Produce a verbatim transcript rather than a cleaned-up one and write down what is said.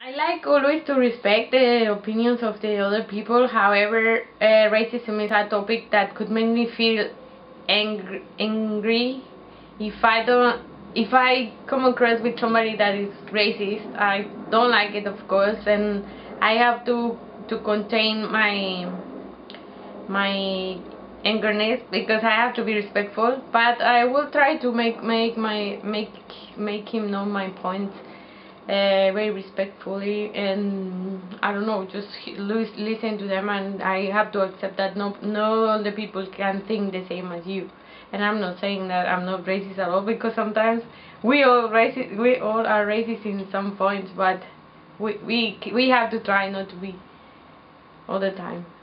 I like always to respect the opinions of the other people. However, uh, racism is a topic that could make me feel angry, angry if I don't. If I come across with somebody that is racist, I don't like it, of course, and I have to to contain my my angerness because I have to be respectful. But I will try to make make my make make him know my point uh, very respectfully, and I don't know, just lis- listen to them, and I have to accept that no no all the people can think the same as you. And I'm not saying that I'm not racist at all, because sometimes we all racist we all are racist in some points, but we we we have to try not to be all the time.